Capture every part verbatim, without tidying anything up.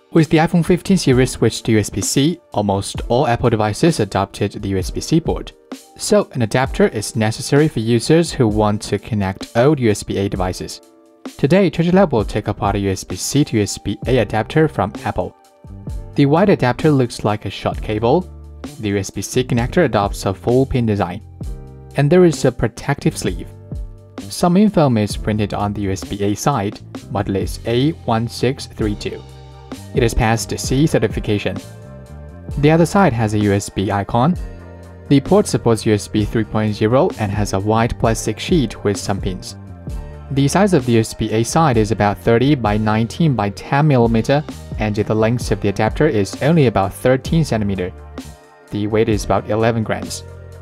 With the iPhone fifteen series switched to U S B C, almost all Apple devices adopted the U S B C port. So, an adapter is necessary for users who want to connect old U S B A devices. Today, ChargerLAB will take apart a U S B C to U S B A adapter from Apple. The white adapter looks like a short cable. The U S B C connector adopts a full pin design. And there is a protective sleeve. Some info is printed on the U S B A side, model is A one six three two. It has passed C certification. The other side has a U S B icon. The port supports U S B three point oh and has a white plastic sheet with some pins. The size of the U S B A side is about thirty by nineteen by ten millimeters, and the length of the adapter is only about thirteen centimeters. The weight is about eleven grams.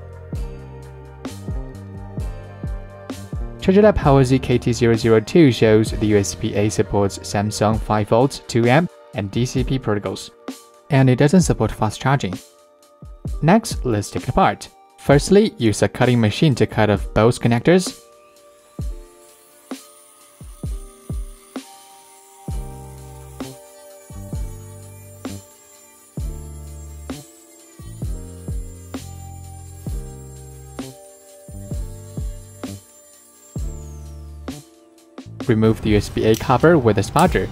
ChargerLAB Power Z K T zero zero two shows the U S B A supports Samsung five volt, two amp, and D C P protocols, and it doesn't support fast charging. Next, let's take it apart. Firstly, use a cutting machine to cut off both connectors. Remove the U S B A cover with a spudger.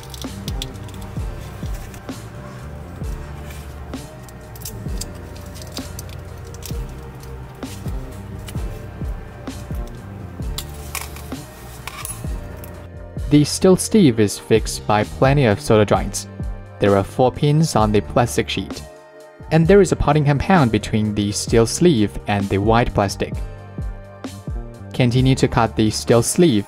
The steel sleeve is fixed by plenty of solder joints. There are four pins on the plastic sheet, and there is a potting compound between the steel sleeve and the white plastic. Continue to cut the steel sleeve.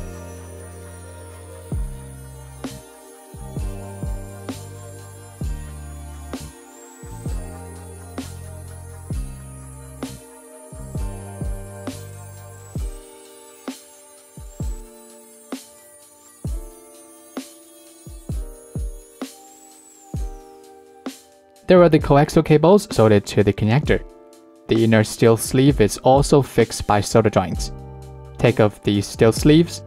There are the coaxial cables soldered to the connector. The inner steel sleeve is also fixed by solder joints. Take off the steel sleeves.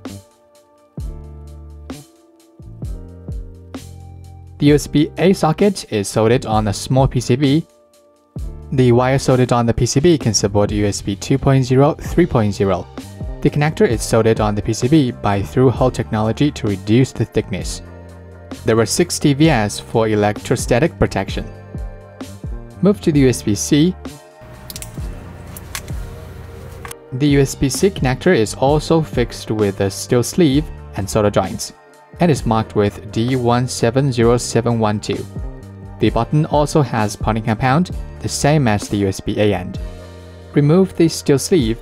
The U S B A socket is soldered on a small P C B. The wire soldered on the P C B can support U S B two point oh, three point oh. The connector is soldered on the P C B by through-hole technology to reduce the thickness. There are six T V S for electrostatic protection. Move to the U S B C. The U S B C connector is also fixed with a steel sleeve and solder joints, and is marked with D one seven zero seven one two. The button also has potting compound, the same as the U S B A end. Remove the steel sleeve.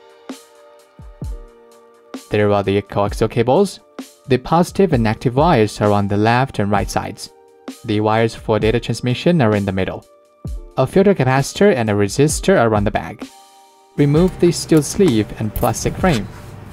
There are the coaxial cables. The positive and negative wires are on the left and right sides. The wires for data transmission are in the middle. A filter capacitor and a resistor are on the back. Remove the steel sleeve and plastic frame.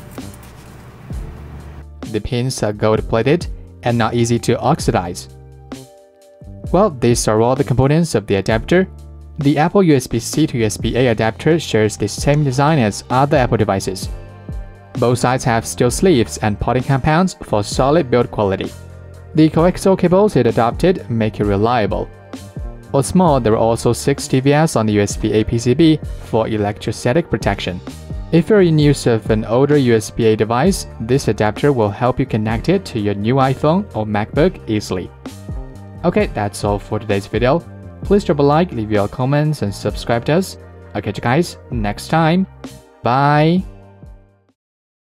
The pins are gold-plated and not easy to oxidize. Well, these are all the components of the adapter. The Apple U S B C to U S B A adapter shares the same design as other Apple devices. Both sides have steel sleeves and potting compounds for solid build quality. The coaxial cables it adopted make it reliable. What's more, there are also six T V S on the U S B A P C B for electrostatic protection. If you're in use of an older U S B A device, this adapter will help you connect it to your new iPhone or MacBook easily. Okay, that's all for today's video. Please drop a like, leave your comments, and subscribe to us. I'll catch you guys next time. Bye!